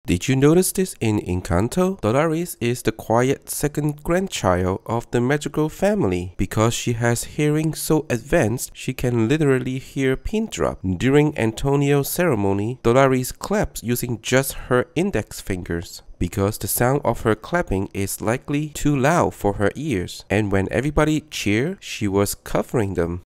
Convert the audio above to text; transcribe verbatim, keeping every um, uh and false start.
Did you notice this in Encanto? Dolores is the quiet second grandchild of the Madrigal family. Because she has hearing so advanced, she can literally hear pin drop. During Antonio's ceremony, Dolores claps using just her index fingers, because the sound of her clapping is likely too loud for her ears. And when everybody cheered, she was covering them.